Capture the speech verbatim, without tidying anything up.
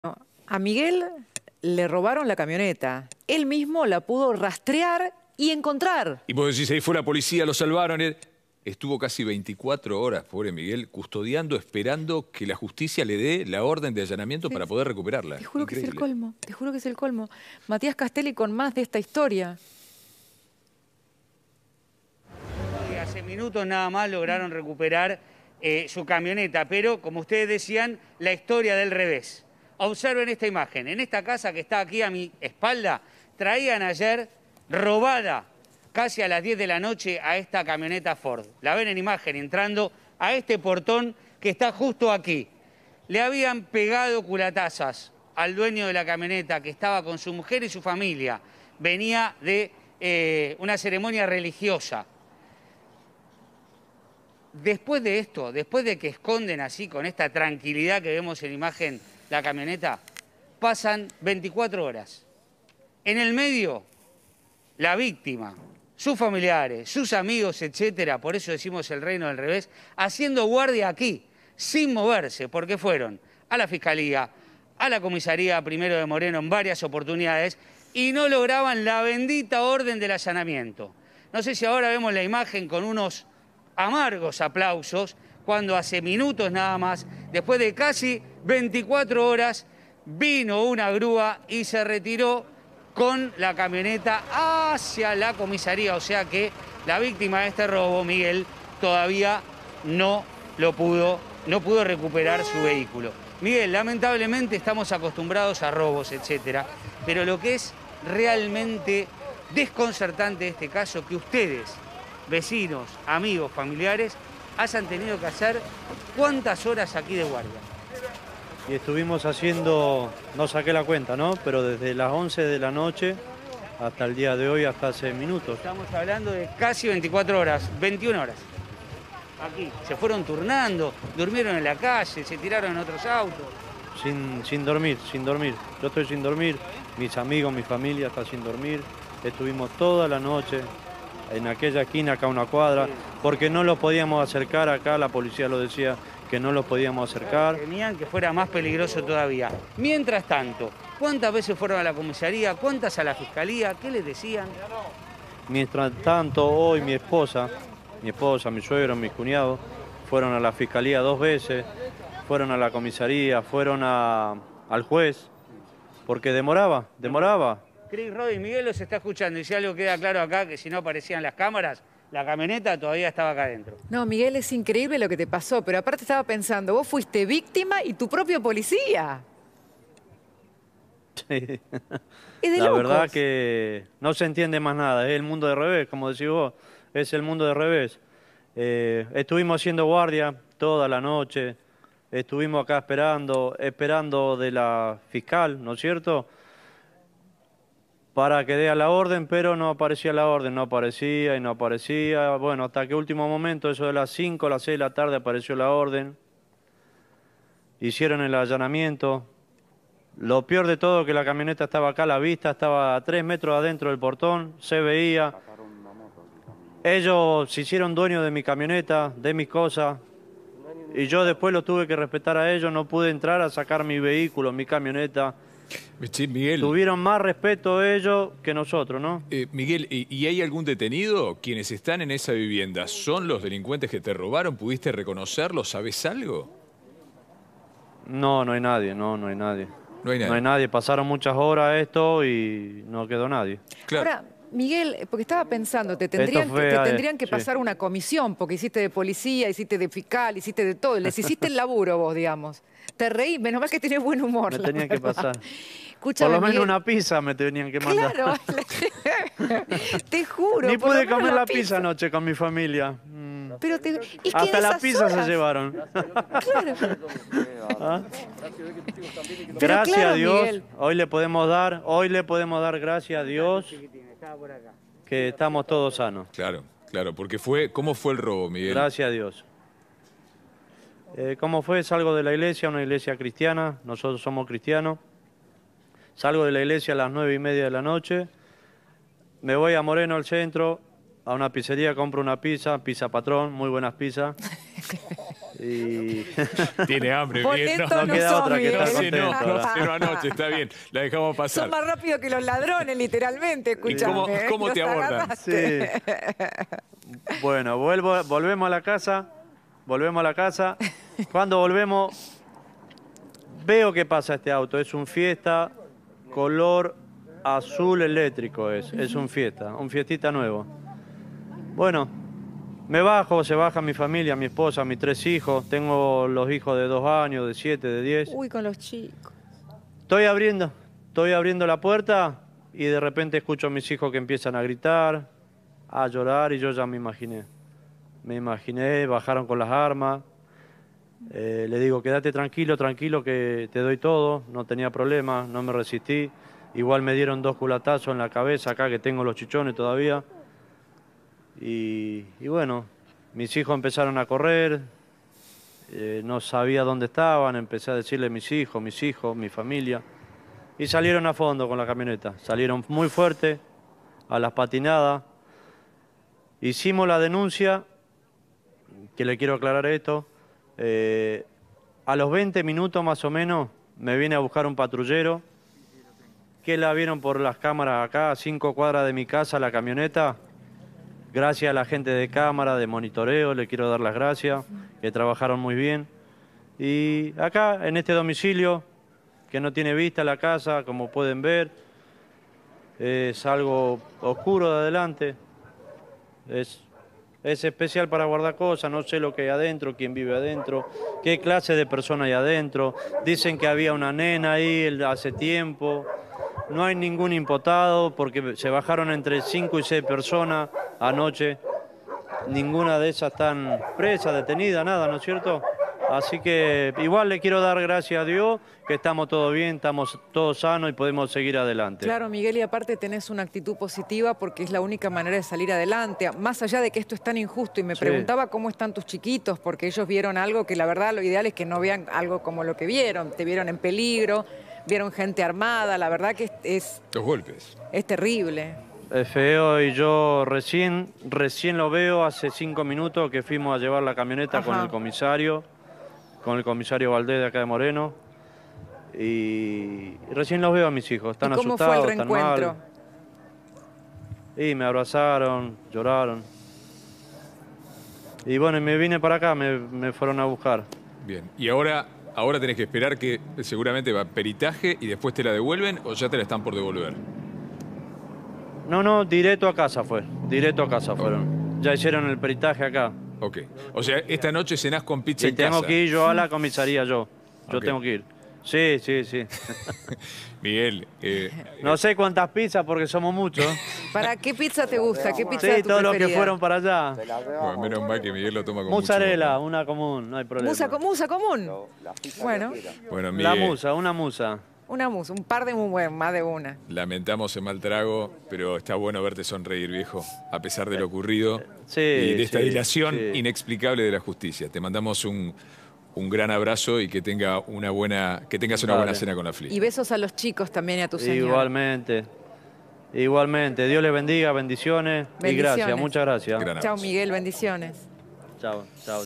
A Miguel le robaron la camioneta. Él mismo la pudo rastrear y encontrar. Y vos decís, ahí fue la policía, lo salvaron. Él estuvo casi veinticuatro horas, pobre Miguel, custodiando, esperando que la justicia le dé la orden de allanamiento sí, para poder recuperarla. Te juro Increíble. que es el colmo, te juro que es el colmo. Matías Castelli con más de esta historia. Y hace minutos nada más lograron recuperar eh, su camioneta, pero como ustedes decían, la historia del revés. Observen esta imagen. En esta casa que está aquí a mi espalda, traían ayer robada casi a las diez de la noche a esta camioneta Ford. La ven en imagen entrando a este portón que está justo aquí. Le habían pegado culatazas al dueño de la camioneta que estaba con su mujer y su familia. Venía de eh, una ceremonia religiosa. Después de esto, después de que esconden así con esta tranquilidad que vemos en imagen la camioneta, pasan veinticuatro horas. En el medio, la víctima, sus familiares, sus amigos, etcétera, por eso decimos el reino del revés, haciendo guardia aquí, sin moverse, porque fueron a la Fiscalía, a la Comisaría Primero de Moreno en varias oportunidades y no lograban la bendita orden del allanamiento. No sé si ahora vemos la imagen con unos amargos aplausos, cuando hace minutos nada más, después de casi veinticuatro horas, vino una grúa y se retiró con la camioneta hacia la comisaría. O sea que la víctima de este robo, Miguel, todavía no lo pudo, no pudo recuperar su vehículo. Miguel, lamentablemente estamos acostumbrados a robos, etcétera, pero lo que es realmente desconcertante de este caso, que ustedes, vecinos, amigos, familiares, hayan tenido que hacer cuántas horas aquí de guardia. Y estuvimos haciendo, no saqué la cuenta, ¿no? Pero desde las once de la noche hasta el día de hoy, hasta hace minutos. Estamos hablando de casi veinticuatro horas, veintiuna horas. Aquí, se fueron turnando, durmieron en la calle, se tiraron en otros autos. Sin, sin dormir, sin dormir. Yo estoy sin dormir, mis amigos, mi familia está sin dormir. Estuvimos toda la noche en aquella esquina, acá a una cuadra, porque no los podíamos acercar acá, la policía lo decía, que no los podíamos acercar. Temían que fuera más peligroso todavía. Mientras tanto, ¿cuántas veces fueron a la comisaría? ¿Cuántas a la fiscalía? ¿Qué les decían? Mientras tanto, hoy mi esposa, mi esposa, mi suegro, mis cuñados, fueron a la fiscalía dos veces, fueron a la comisaría, fueron a, al juez, porque demoraba, demoraba. Cris, Rodi, Miguel los está escuchando y si algo queda claro acá, que si no aparecían las cámaras, la camioneta todavía estaba acá adentro. No, Miguel, es increíble lo que te pasó, pero aparte estaba pensando, vos fuiste víctima y tu propio policía. Sí. Es de la locos. verdad que no se entiende más nada, es el mundo de revés, como decís vos, es el mundo de revés. Eh, estuvimos haciendo guardia toda la noche, estuvimos acá esperando, esperando de la fiscal, ¿no es cierto?, para que dé la orden, pero no aparecía la orden, no aparecía y no aparecía. Bueno, hasta que último momento, eso de las cinco, las seis de la tarde, apareció la orden. Hicieron el allanamiento. Lo peor de todo, que la camioneta estaba acá a la vista, estaba a tres metros adentro del portón, se veía. Ellos se hicieron dueños de mi camioneta, de mis cosas, y yo después lo tuve que respetar a ellos, no pude entrar a sacar mi vehículo, mi camioneta. Sí, Miguel. Tuvieron más respeto ellos que nosotros, ¿no? Eh, Miguel, ¿y, ¿y hay algún detenido? ¿Quienes están en esa vivienda son los delincuentes que te robaron? ¿Pudiste reconocerlos? ¿Sabes algo? No, no hay nadie, no, no hay nadie. No hay nadie. No hay nadie, pasaron muchas horas esto y no quedó nadie. Claro. Ahora, Miguel, porque estaba pensando, te tendrían, fue, que, te eh, tendrían que sí. pasar una comisión, porque hiciste de policía, hiciste de fiscal, hiciste de todo, les hiciste el laburo vos, digamos. Te reí, menos mal que tenés buen humor. Me tenían que pasar. Escúchame, por lo menos Miguel. una pizza me tenían que mandar. Claro, te juro. Ni por lo pude menos comer la la pizza anoche con mi familia. Mm. Pero te... es que Hasta en la esas pizza horas... se llevaron. Claro. ¿Ah? Pero Gracias claro, a Dios, Miguel. hoy le podemos dar, hoy le podemos dar gracias a Dios que estamos todos sanos. Claro, claro, porque fue, ¿cómo fue el robo, Miguel? Gracias a Dios. Eh, ¿Cómo fue? Salgo de la iglesia, una iglesia cristiana, nosotros somos cristianos. Salgo de la iglesia a las nueve y media de la noche, me voy a Moreno, al centro, a una pizzería, compro una pizza, pizza Patrón, muy buenas pizzas. Y Tiene hambre, bien. Polento no no queda sos, otra que estar Miguel. No, contento, no, ¿verdad? cero anoche, está bien. La dejamos pasar. Son más rápidos que los ladrones, literalmente, escuchame. cómo- ¿eh? cómo te Los abordan? agarraste. Sí. Bueno, vuelvo, volvemos a la casa. Volvemos a la casa. Cuando volvemos, veo que pasa este auto. Es un Fiesta color azul eléctrico. Es, es un Fiesta, un Fiestita nuevo. Bueno, me bajo, se baja mi familia, mi esposa, mis tres hijos. Tengo los hijos de dos años, de siete, de diez. Uy, con los chicos. Estoy abriendo, estoy abriendo la puerta y de repente escucho a mis hijos que empiezan a gritar, a llorar y yo ya me imaginé. Me imaginé, bajaron con las armas. Eh, le digo, quédate tranquilo, tranquilo que te doy todo. No tenía problema, no me resistí. Igual me dieron dos culatazos en la cabeza acá que tengo los chichones todavía. Y, y bueno, mis hijos empezaron a correr. Eh, no sabía dónde estaban, empecé a decirle mis hijos, mis hijos, mi familia. Y salieron a fondo con la camioneta. Salieron muy fuerte, a las patinadas. Hicimos la denuncia, que le quiero aclarar esto. Eh, a los veinte minutos más o menos me viene a buscar un patrullero, que la vieron por las cámaras acá, a cinco cuadras de mi casa, la camioneta. Gracias a la gente de cámara, de monitoreo, le quiero dar las gracias, que trabajaron muy bien. Y acá, en este domicilio, que no tiene vista la casa, como pueden ver, es algo oscuro de adelante. Es, es especial para guardar cosas, no sé lo que hay adentro, quién vive adentro, qué clase de persona hay adentro. Dicen que había una nena ahí hace tiempo. No hay ningún imputado porque se bajaron entre cinco y seis personas anoche. Ninguna de esas están presas, detenidas, nada, ¿no es cierto? Así que igual le quiero dar gracias a Dios que estamos todos bien, estamos todos sanos y podemos seguir adelante. Claro, Miguel, y aparte tenés una actitud positiva porque es la única manera de salir adelante. Más allá de que esto es tan injusto, y me Sí. preguntaba cómo están tus chiquitos, porque ellos vieron algo que la verdad lo ideal es que no vean algo como lo que vieron. Te vieron en peligro, vieron gente armada, la verdad que es, es, Dos golpes. es terrible. Es feo y yo recién, recién lo veo hace cinco minutos que fuimos a llevar la camioneta Ajá. con el comisario, con el comisario Valdés de acá de Moreno. Y recién los veo a mis hijos, están ¿Y cómo asustados, fue el están reencuentro? mal. Y me abrazaron, lloraron. Y bueno, y me vine para acá, me, me fueron a buscar. Bien. Y ahora, ahora tenés que esperar que seguramente va peritaje y después te la devuelven o ya te la están por devolver. No, no, directo a casa fue, directo a casa fueron. Ya hicieron el peritaje acá. Ok. O sea, esta noche cenás con pizza Y en tengo casa. que ir yo a la comisaría, yo. Yo Ok. tengo que ir. Sí, sí, sí. Miguel, eh, No sé cuántas pizzas porque somos muchos. ¿Para qué pizza te gusta? ¿Qué pizza Sí, es tu todos los que preferida? fueron para allá. bueno, menos mal que Miguel lo toma con Mozzarella, mucho una común, no hay problema. Musa, co- musa común. Bueno, amor. Bueno, La Miguel, musa, una musa. una musa, un par de muy buenas, más de una. lamentamos el mal trago, pero está bueno verte sonreír, viejo, a pesar de lo ocurrido Sí, y de esta sí, dilación sí. inexplicable de la justicia. Te mandamos un, un gran abrazo y que tenga una buena, que tengas una Dale. buena cena con la F L I. Y besos a los chicos también y a tu señora. Igualmente. Igualmente. Dios les bendiga, bendiciones, y Bendiciones. gracias, muchas gracias. Gran Chao, abrazo. Miguel, bendiciones. Chao, chao.